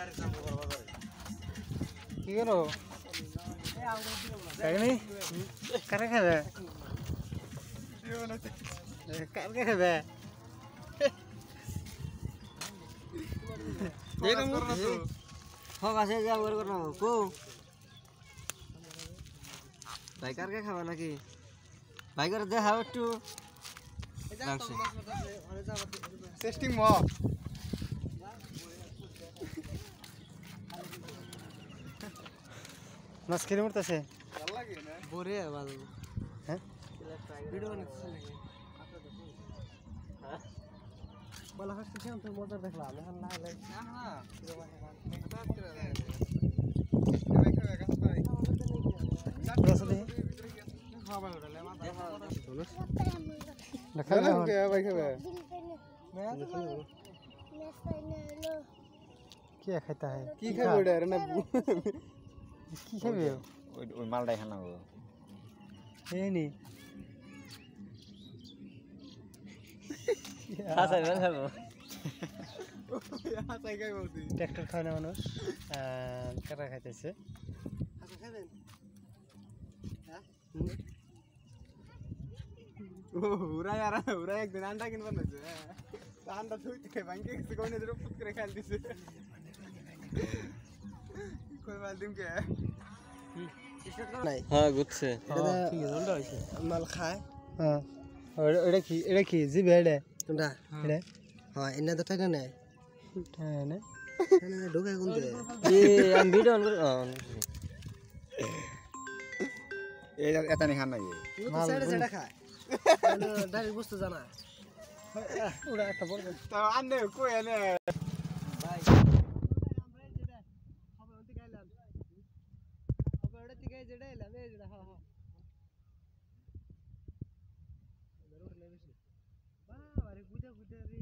কি করো কাকনি কারে খাবে কারকে খাবে আছে যা ওর করো কো ভাই কারকে খাবে নাকি ভাই করে দেখাও একটু টেস্টিং ম মাছ কিনে মরতেছে ভালো লাগে না বরে ভালো হ্যাঁ ভিডিও বানাচ্ছিস নাকি হ্যাঁ বলা হচ্ছে কেমন তো মজা দেখলাম এখন না লাইক না না বাদ করে দেয় ভাই খাবে গাছ ভাই গাছ দে খাওয়া ভালো রে মাথা চলো না খাবে কে ভাই খাবে क्या खाता है की खाबे ओडा रे ना की खाबे ओई मालडाई खाना हो ए नी हासा बेल खाबो हासा खाइ बलती ट्रैक्टर खाना মানুষ কারা খাইতেছে হাসা খাবেন হ্যাঁ ও উরা একদিন আন্ডা কিনবার নাছে আন্ডা ধুইতে ভাঙ্গে গেছে কোনে ধরে ফুট করে খাইল দিছে কই মাল দিম কে হ্যাঁ গুচ্ছে এটা ঠিক জলটা হইছে মাল খায় হ্যাঁ এটা কি জিবে এটা কোনটা এটা হ্যাঁ এনে তো টাকা নাই হ্যাঁ না না ঢোকা কোনতে আমি ভিডিও অন করে এই এটা নি খান নাই মাল সেটা খায় ডাইরেক্ট বস্তু জানা ওরা একটা বড় তো আনে কই এনে ভাই আমরা যেটা হবে ওতে গাইলাম হবে ওটা থেকে যেটা এলাম এই যেটা হ্যাঁ হ্যাঁ বেরো লে বেশি বাবা রে বুঝা রে